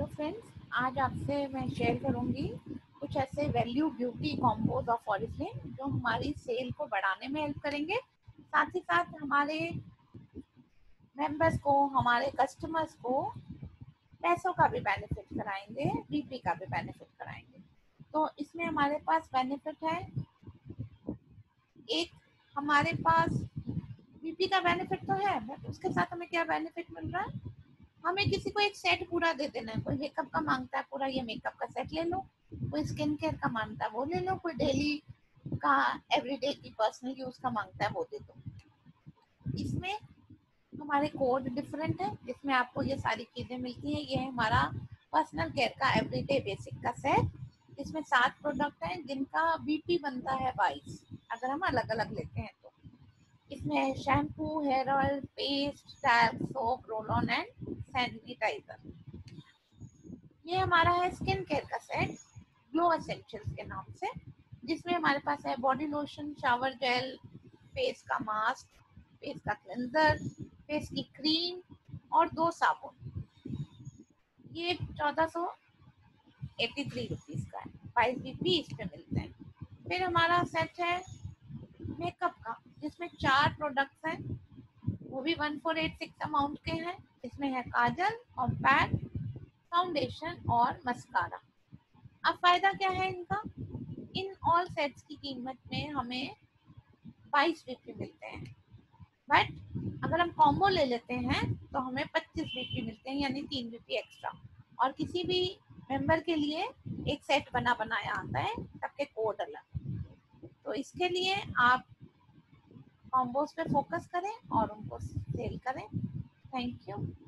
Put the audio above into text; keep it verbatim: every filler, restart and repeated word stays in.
Hello friends, आज आपसे मैं शेयर करूंगी कुछ ऐसे value beauty combos of Oriflame जो हमारी सेल को बढ़ाने में हेल्प करेंगे, साथ ही साथ हमारे मेंबर्स को, हमारे कस्टमर्स को पैसों का भी बेनिफिट कराएंगे, बीपी का भी बेनिफिट कराएंगे। तो इसमें हमारे पास बेनिफिट है, एक हमारे पास बीपी का बेनिफिट तो है, बट उसके साथ हमें क्या बेनिफिट मिल रहा है, हमें किसी को एक सेट पूरा दे देना है। कोई मेकअप का मांगता है पूरा, ये मेकअप का सेट ले लो। कोई स्किन केयर का मांगता है वो ले लो। कोई डेली का, एवरीडे की पर्सनल यूज का मांगता है वो दे दो। इसमें हमारे कोड डिफरेंट है, जिसमें आपको ये सारी चीजें मिलती हैं। ये है हमारा पर्सनल केयर का एवरीडे बेसिक का सेट। इसमें सात प्रोडक्ट हैं जिनका बीपी बनता है बाईस, अगर हम अलग अलग लेते हैं तो। इसमें shampoo, hair oil, paste, talc, soap, roll on and sanitizer. ये हमारा है स्किन केयर का सेट, ग्लो एसेंशियल्स के नाम से, जिसमें हमारे पास है body lotion, shower gel, face का मास्क, फेस का क्लेंजर, फेस की क्रीम और दो साबुन। ये चौदह सौ एटी थ्री रुपीज का है, बाईस बीपी इस पे मिलते हैं। फिर हमारा सेट है मेकअप का, जिसमें चार प्रोडक्ट्स हैं, वो भी one four eight six amount के हैं। इसमें है काजल, कॉम्पैक्ट, फाउंडेशन और मस्कारा। अब फायदा क्या है इनका, इन ऑल सेट्स की कीमत में हमें बाईस बीपी मिलते हैं, बट अगर हम कॉम्बो ले लेते हैं तो हमें पच्चीस बीपी मिलते हैं, यानी तीन बीपी एक्स्ट्रा। और किसी भी मेंबर के लिए एक सेट बना बनाया आता है, सबके कोड अलग। तो इसके लिए आप कॉम्बोज पे फोकस करें और उनको सेल करें। Thank you.